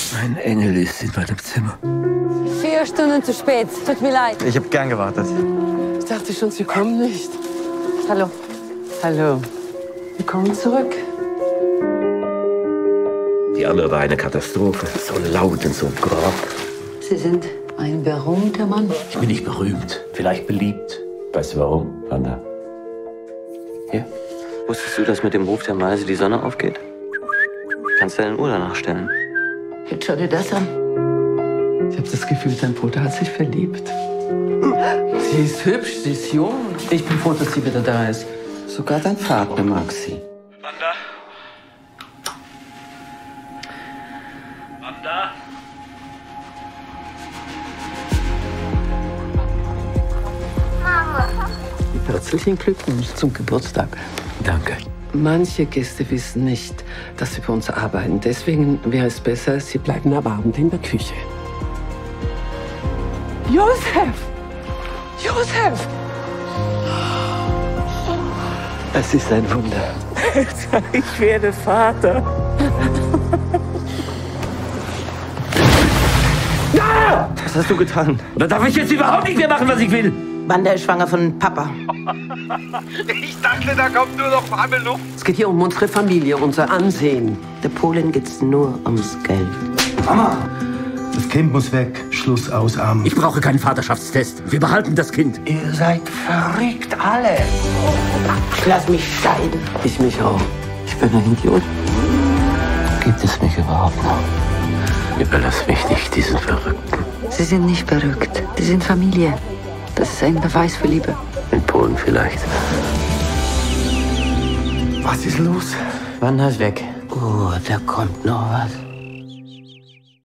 Ein Engel ist in meinem Zimmer. 4 Stunden zu spät. Tut mir leid. Ich habe gern gewartet. Ich dachte schon, Sie kommen nicht. Hallo. Hallo. Willkommen zurück. Die andere war eine Katastrophe. So laut und so grob. Sie sind ein berühmter Mann. Ich bin nicht berühmt, vielleicht beliebt. Weißt du warum, Wanda? Hier. Wusstest du, dass mit dem Ruf der Meise die Sonne aufgeht? Kannst du deine Uhr danach stellen. Jetzt schau dir das an. Ich habe das Gefühl, dein Bruder hat sich verliebt. Sie ist hübsch, sie ist jung. Ich bin froh, dass sie wieder da ist. Sogar dein Vater mag sie. Wanda? Wanda? Herzlichen Glückwunsch zum Geburtstag. Danke. Manche Gäste wissen nicht, dass sie für uns arbeiten. Deswegen wäre es besser, sie bleiben am Abend in der Küche. Josef! Josef! Es ist ein Wunder. Ich werde Vater. Was hast du getan? Oder darf ich jetzt überhaupt nicht mehr machen, was ich will? Wanda ist schwanger von Papa. Ich dachte, da kommt nur noch warme Luft. Es geht hier um unsere Familie, unser Ansehen. Der Polen geht's nur ums Geld. Mama! Das Kind muss weg. Schluss ausarmen. Ich brauche keinen Vaterschaftstest. Wir behalten das Kind. Ihr seid verrückt, alle. Ich lass mich scheiden. Ich mich auch. Ich bin ein Idiot. Gibt es mich überhaupt noch? Überlass mich nicht diesen Verrückten. Sie sind nicht verrückt. Sie sind Familie. Das ist ein Beweis für Liebe. In Polen vielleicht. Was ist los? Wanda ist weg. Oh, da kommt noch was.